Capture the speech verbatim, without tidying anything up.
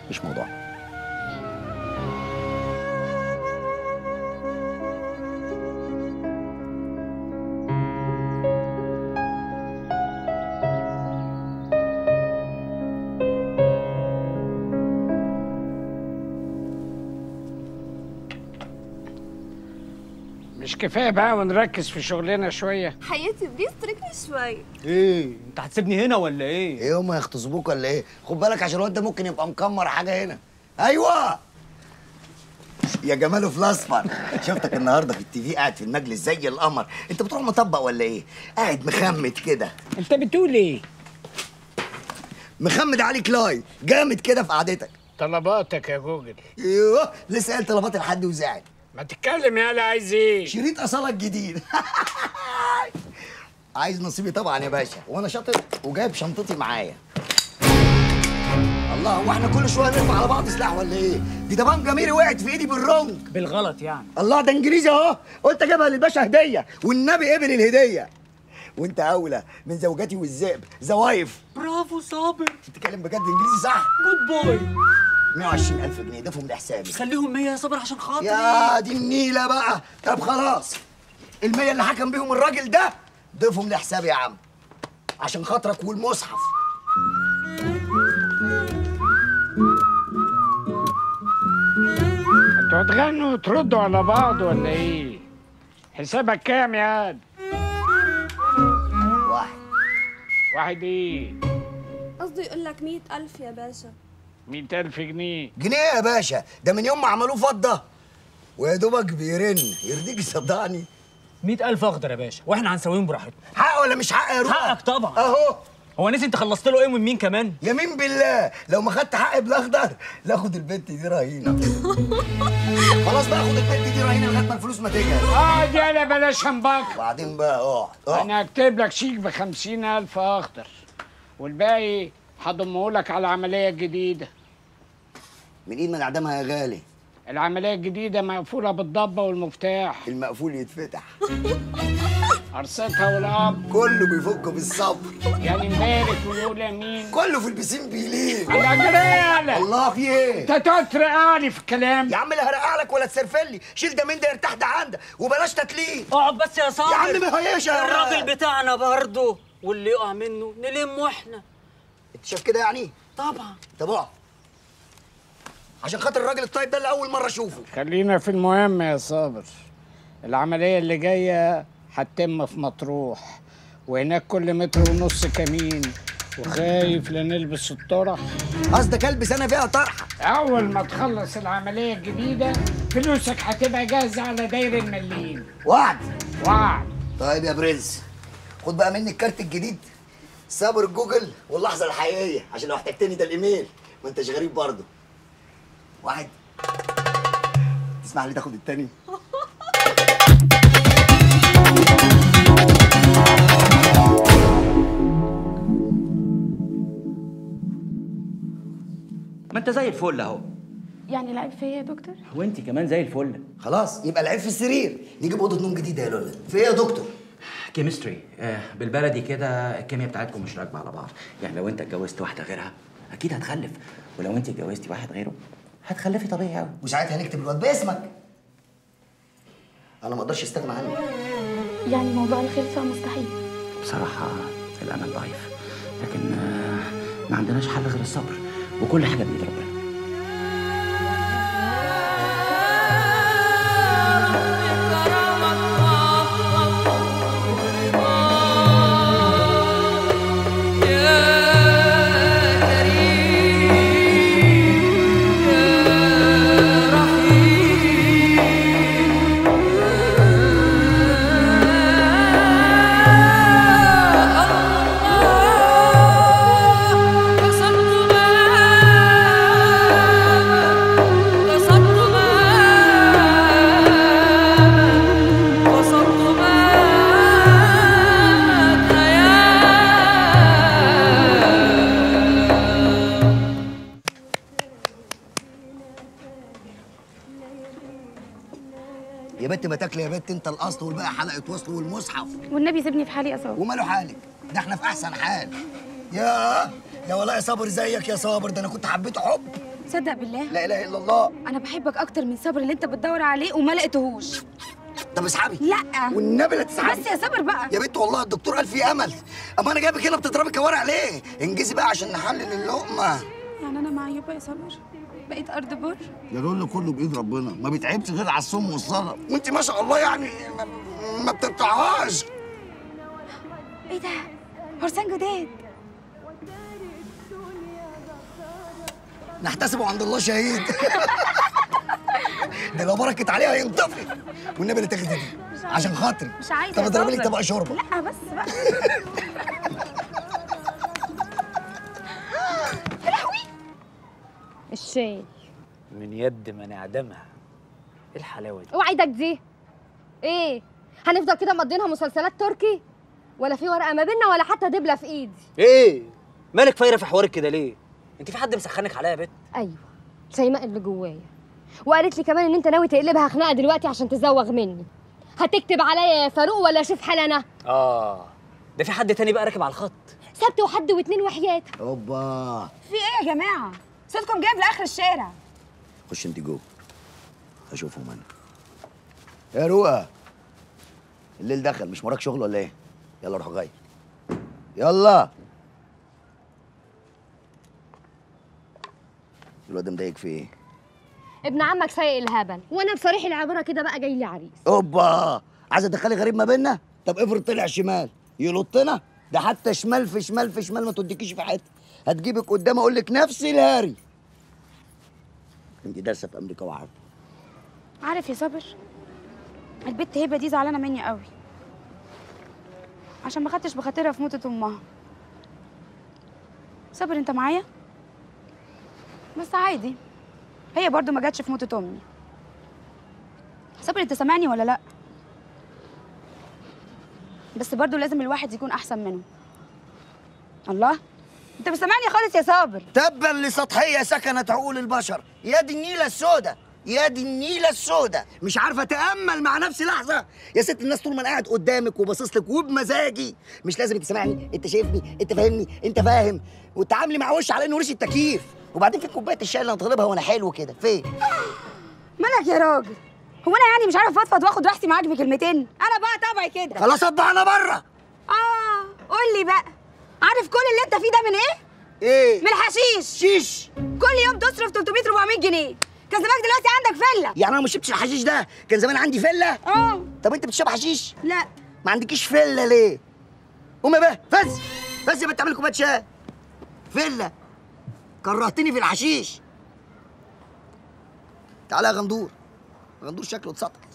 مش موضوعنا. مش كفايه بقى ونركز في شغلنا شويه؟ حياتي بليز تركني شويه. ايه انت هتسيبني هنا ولا ايه؟ ايه هم يغتصبوك ولا ايه؟ خد بالك عشان الواد ده ممكن يبقى مكمر حاجه هنا. ايوه يا جماله في الاصفر. شفتك النهارده في التي في قاعد في المجلس زي القمر. انت بتروح مطبق ولا ايه؟ قاعد مخمد كده. انت بتقول ايه؟ مخمد علي كلاي جامد كده في قعدتك. طلباتك يا جوجل. ايوه لسه قال طلبات لحد وزعل. ما تتكلم يالا، عايز ايه؟ شريط اصالك جديد. عايز نصيبي طبعا يا باشا، وانا شاطر وجايب شنطتي معايا. الله، هو احنا كل شويه نرفع على بعض سلاح ولا ايه؟ دي طبعا جميري وقعت في ايدي بالرنج بالغلط يعني. الله، ده انجليزي اهو، قلت اجيبها للباشا هديه والنبي قبل الهديه. وانت اولى من زوجاتي والذئب زوايف. برافو صابر، بتتكلم بجد انجليزي صح؟ جود بوي. مية وعشرين ألف جنيه ضيفهم لحسابي. خليهم مية يا صابر عشان خاطري. يا دي النيله بقى. طب خلاص، المية اللي حكم بيهم الراجل ده ضيفهم لحسابي يا عم عشان خاطرك والمصحف. انتوا هتغنوا وتردوا على بعض ولا ايه؟ حسابك كام يا عاد؟ واحد. واحد ايه؟ قصده يقول لك مية ألف يا باشا. مية ألف جنيه؟ جنيه يا باشا، ده من يوم ما عملوه فضة ويا دوبك بيرن. يرضيك صدقني. مية ألف أخضر يا باشا، وإحنا هنسويهم براحتنا. حق ولا مش حق يا روح؟ حقك طبعا. أهو. هو نسي أنت خلصت له إيه من مين كمان؟ يمين بالله لو ما خدت حقي بالاخضر لاخد البنت دي رهينه. خلاص بقى خد البنت دي رهينه لغايه ما الفلوس ما تجهز. اقعد يالا بلاش همبك. وبعدين بقى اقعد اقعد. انا هكتب لك شيك بخمسين ألف أخضر والباقي هضمه لك على العملية الجديدة. من ايد من اعدامها يا غالي. العملية الجديدة مقفولة بالضبة والمفتاح. المقفول يتفتح. قرصتها والأب كله بيفك بالصبر. يعني مبارك ويقول امين. كله في البسين بيليه. على جرالة. الله في ايه؟ انت تقعد ترقعني في الكلام. يا عم لا هرقع لك ولا تسرفلي، شيل ده من ده يرتاح ده عندك وبلاش تتليه. اقعد بس يا صابر. يا عم ما هياش يا الراجل بتاعنا برضه، واللي يقع منه نلمه احنا. انت شايف كده يعني؟ طبعا. طب اقعد عشان خاطر الراجل الطيب ده اللي اول مره اشوفه. خلينا في المهم يا صابر. العملية اللي جاية هتتم في مطروح، وهناك كل متر ونص كمين، وخايف لا نلبس الطرح. قصدك البس انا فيها طرحه؟ أول ما تخلص العملية الجديدة فلوسك هتبقى جاهزة على داير المليين. وعد. وعد. طيب يا برنس، خد بقى مني الكارت الجديد صابر جوجل واللحظه الحقيقيه عشان لو احتجتني ده الايميل ما انتش غريب برضه. واحد. تسمح لي تاخد التاني؟ ما انت زي الفل اهو. يعني العيب فيا يا دكتور؟ وانت كمان زي الفل. خلاص يبقى العيب في السرير، نجيب اوضه نوم جديده يا لولا. في ايه يا دكتور؟ كيمستري، آه بالبلدي كده الكيمياء بتاعتكم مش راكبه على بعض. يعني لو انت اتجوزت واحده غيرها اكيد هتخلف، ولو انت اتجوزتي واحد غيره هتخلفي طبيعي قوي. وساعتها هنكتب الواد باسمك. انا ما اقدرش استغنى عنه. يعني موضوع الخلفه مستحيل؟ بصراحه الامل ضعيف، لكن آه ما عندناش حل غير الصبر، وكل حاجه بايد ربنا. يا بنت ما تاكلي يا بنت، انت الاصل والباقي حلقه وصل والمصحف. والنبي سيبني في حالي يا صابر. وماله حالك؟ ده احنا في احسن حال. يا يا والله يا صابر زيك يا صابر، ده انا كنت حبيته حب. تصدق بالله لا اله الا الله. انا بحبك اكتر من صبر اللي انت بتدور عليه وما لقيتهوش. طب اسحبي. لا والنبي لا تسحبي. بس يا صبر بقى. يا بنت والله الدكتور قال في امل. اما انا جايبك هنا بتضربي كوارع ليه؟ انجزي بقى عشان نحلل اللقمه. يعني انا معيوبه يا صبر؟ بقيت ارض بر؟ يا لولو كله بايد ربنا، ما بيتعبش غير على الصوم والصلاه، وانت ما شاء الله يعني ما, ما بتقطعهاش. ايه ده؟ فرسان جداد. نحتسبه عند الله شهيد. ده لو بركت عليها ينطفي. والنبي لا تاخدي دي عشان خاطري. مش عايزه. طب اضربي لك طبق شوربه. لا بس بقى. يا لهوي. الشاي من يد من اعدمها. ايه الحلاوه دي؟ اوعى ايدك دي. ايه هنفضل كده مقضينها مسلسلات تركي؟ ولا في ورقه ما بيننا ولا حتى دبله في ايدي؟ ايه مالك فايره في حوارك كده ليه؟ انت في حد مسخنك عليا يا بت؟ ايوه شيماء اللي جوايا، وقالت لي كمان ان انت ناوي تقلبها خناقه دلوقتي عشان تزوغ مني. هتكتب عليا يا فاروق ولا اشوف حال انا؟ اه ده في حد تاني بقى راكب على الخط؟ سبت وحد واتنين وحياتك. اوبا. في ايه يا جماعه؟ صوتكم جايب لاخر الشارع. خش انت جوه اشوفهم انا. يا روقه الليل دخل، مش وراك شغل ولا ايه؟ يلا روح غير. يلا. الواد ده مضايقك في ايه؟ ابن عمك سايق الهبل، وانا بصريح العباره كده بقى جاي لي عريس. اوبا، عايزه تدخلي غريب ما بيننا؟ طب افرض طلع شمال يلطنا؟ ده حتى شمال في شمال في شمال ما توديكيش في حته، هتجيبك قدام اقول لك نفس الهاري. انت دارسه في امريكا وعارفه. عارف يا صابر، البت هبه دي زعلانه مني قوي عشان ما خدتش بخاطرها في موتة امها. صابر انت معايا؟ بس عادي، هي برضو ما جاتش في موتة امي. صابر انت سامعني ولا لا؟ بس برضو لازم الواحد يكون احسن منه. الله، انت مش سامعني خالص يا صابر. تبا لسطحيه سكنت عقول البشر، يا دي النيله السوداء، يا دي النيله السوداء، مش عارفه اتامل مع نفسي لحظه. يا ست الناس طول ما انا قاعد قدامك وباصص لك وبمزاجي، مش لازم تسمعني، انت شايفني، انت فاهمني، انت فاهم، وتعاملي مع وش على انه ريش التكييف. وبعدين في كوبايه الشاي اللي انا طالبها وانا حلو كده فين؟ مالك يا راجل؟ هو انا يعني مش عارف افضفض واخد راحتي معاك بكلمتين؟ انا بقى طبعي كده. خلاص اطبعنا بره. اه قول لي بقى، عارف كل اللي انت فيه ده من ايه؟ ايه؟ من الحشيش. شيش. كل يوم تصرف ثلاثمية أربعمية جنيه، كان زمانك دلوقتي عندك فيلا. يعني انا ما شربتش الحشيش ده كان زمان عندي فيلا؟ اه. طب انت بتشرب حشيش؟ لا. ما عندكيش فيلا ليه؟ قومي بقى فز فز يا بنت اعملي كوبايه شاي. فيلا كرهتني في الحشيش. تعالى يا غندور. غندور شكله اتسطح.